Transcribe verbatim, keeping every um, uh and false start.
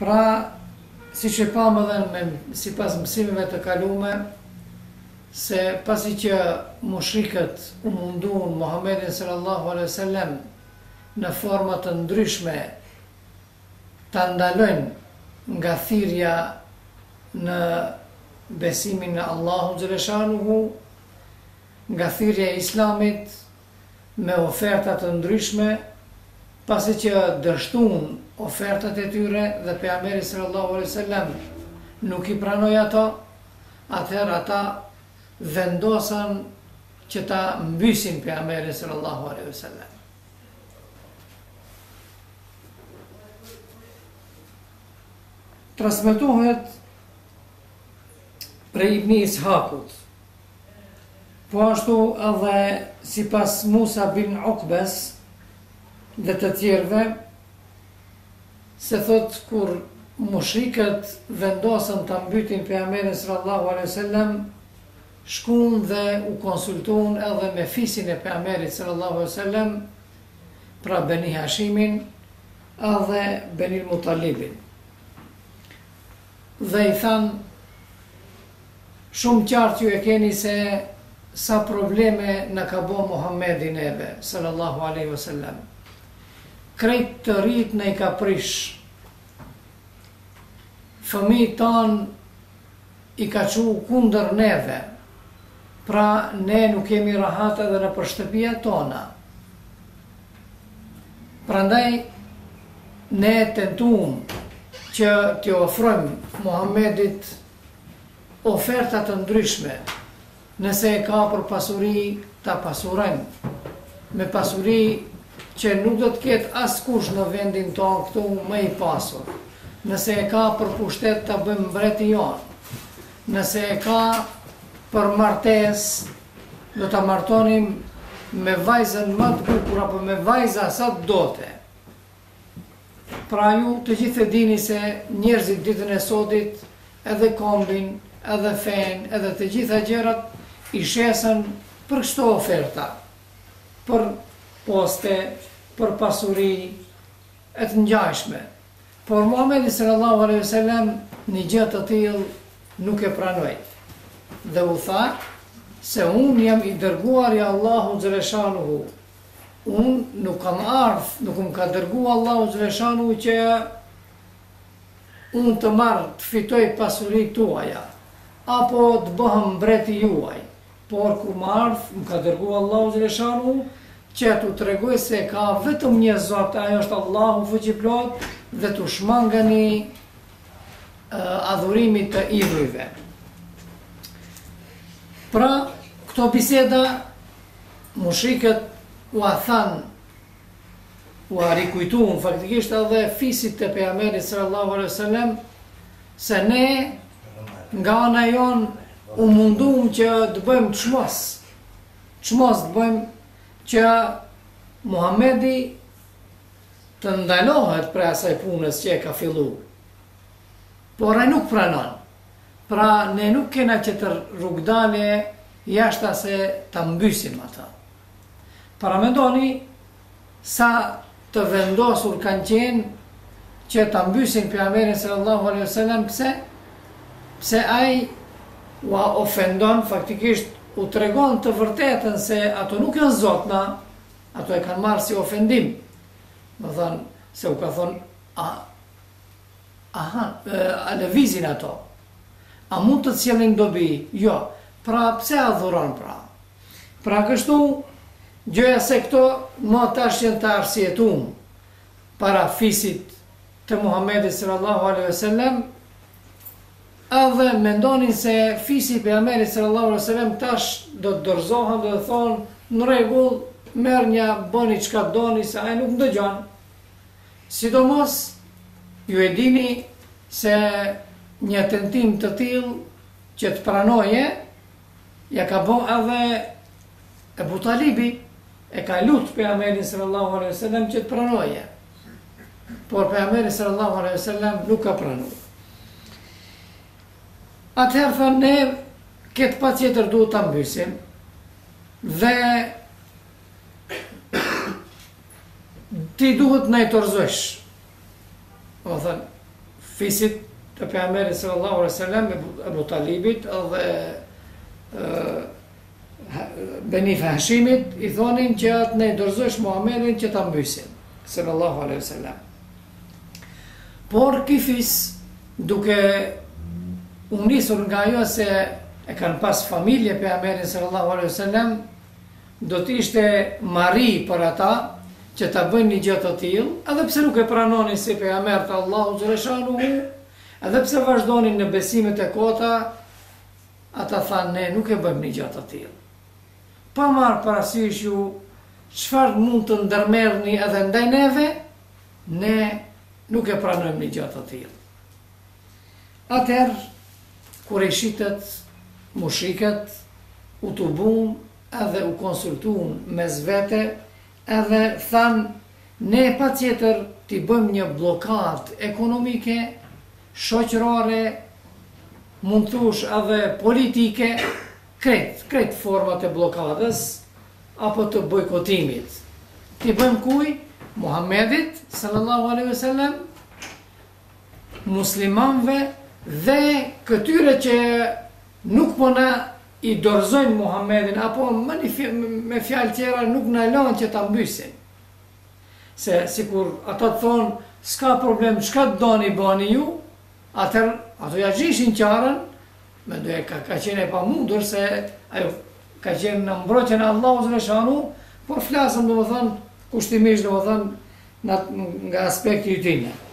Pra, si që pamë edhe me, si pas mësimeve të kalume, se pasi që mushrikët u mundun Muhammedin sallallahu alaihi wasallam në forma të ndryshme ta ndalojnë nga thirrja në besimin në Allahu xhaleshanuhu, nga thirrja e Islamit me oferta të ndryshme, pasi që dështun ofertat e tyre dhe pejgamberi sallallahu alaihi wasallam nuk i pranoi ato, atëherë ata vendosan që ta mbysin pejgamberin sallallahu alaihi wasallam. Transmetohet prej Ibn Ishakut, po ashtu edhe sipas Musa bin Uqbes dhe të tjerëve, se thot kur mushrikët vendosën të mbytin pejgamberin sallallahu alaihi wasallam, shkun dhe u konsultun edhe me fisin e pejgamberit sallallahu alaihi wasallam, pra Beni Hashimin edhe Beni Mutalibin. Dhe i than, shumë qartë ju e keni se sa probleme në ka bo Muhammedi neve, sallallahu alaihi wasallam. Krejt të rrit në i ka prish, fëmijët tanë i ka qu kundër neve, pra ne nuk kemi rahat edhe në përshtëpia tona. Prandaj ne tentum që t'i ofrojmë Muhammedit ofertat të ndryshme, nëse e ka për pasuri, ta pasurojmë, me pasuri që nuk do të ketë askush në vendin tonë këtu më i pasur. Nëse e ka për pushtet të bëjmë mbreti jonë, nëse e ka për martes, do të martonim me vajzën më të bukur apo me vajza sa të dote. Pra ju të gjithë e dini se njerëzit ditën e sodit edhe kombin, edhe fen, edhe të gjitha gjërat i shesën për kështu oferta, për poste, për pasuri, e të ngjashme. Por Muhamedi sallallahu alaihi wasallam një gjë të tillë nuk e pranoi. Dhe u tha se unë jam i dërguar i Allahu xhaleshanuhu. Unë nuk kam ardhur, nuk më ka dërguar Allahu xhaleshanuhu që unë të marrë, të fitoj pasurit tuaja, apo të bëhem mbreti juaj. Por kur më ardhë, më ka dërguar Allahu xhaleshanuhu që t'u tregoj se ka vetëm një Zot, ajo është Allahu fuqiplot, dhe t'u shmangani uh, adhurimit të idhujve. Pra, këto biseda, mushrikët u a thanë, u a rikujtuan faktikisht edhe fisit të pejgamberit sallallahu alaihi wasallam, se ne nga ana jonë u mundum që të bëjmë çmos. Çmos të bëjmë që Muhamedi të ndalohet për asaj punës që e ka fillu. Por ai nuk pranon. Pra ne nuk kena që të rrugdalje jashta se të mbysim ata. Para mendoni sa të vendosur kanë qenë që të mbysin pejgamberin sallallahu alaihi wasallam, pse? Pse ai u ofendon, faktikisht u tregon të vërtetën se ato nuk janë zotna, ato e kanë marrë si ofendim. Më thënë, se u ka thonë, a, aha, a lëvizin ato, a mund të cilin dobi? Jo, pra pse adhuron pra? Pra kështu, gjëja se këto më tash janë të arsjetuar para fisit të Muhammedit sallallahu alaihi wasallam, edhe mendonin se fisi i pejgamberit sallallahu alaihi wasallam tash do të dorëzohen, do të thonë në rregull, merr një bëni çka doni se ai nuk dëgjon. Sidomos ju e dini se një tentim të tillë që të pranoje ja ka bë edhe Ebu Talibi, e ka lutë pejgamberin sallallahu alaihi wasallam që të pranoje. Por pejgamberi sallallahu alaihi wasallam nuk ka pranuar. Atëherë thënë ne këtë pa tjetër duhet të mbysim dhe ti duhet në i torzosh. O thënë, fisit të pejgamberit sallallahu alaihi wasallam, Abu Talibit dhe Beni Hashimit, i thonin që atë ne dorëzosh Muhammedin që ta mbysin, sallallahu alaihi wasallam. Por ky fis, duke u nisur nga ajo se e kanë pas familje pejgamberin sallallahu alaihi wasallam, do të ishte marri për ata që ta bëjnë një gjë të tillë, edhe pse nuk e pranonin si pejgamber të Allahu xhaleshanuhu, edhe pse vazhdonin në besimet e kota, ata thanë ne nuk e bëjmë një gjë të tillë. Pa marrë parasysh ju çfarë mund të ndërmerrni edhe ndaj neve, ne nuk e pranojmë një gjë të tillë. Atëherë kurejshitët, mushrikët u tubun edhe u konsultuan mes vete, edhe thanë ne pa tjetër t'i bëjmë një blokad ekonomike, shoqërore, mund thush edhe politike, krejt, krejt format e blokadës, apo të bojkotimit. T'i bëjmë kuj? Muhammedit, sallallahu alaihi wasallam, muslimanve dhe këtyre që nuk po na i dorëzojnë Muhammedin, apo me fjalë tjera nuk na lanë që ta mbysin. Se sikur ata të thonë, s'ka problem, çka të doni bani ju, atër ato ja gjishin qarën, mendoj ka, ka qenë e pamundur se ajo ka qenë në mbrojtjen e Allahut xhaleshanu, por flasëm domethënë kushtimisht domethënë nga aspekti ytime.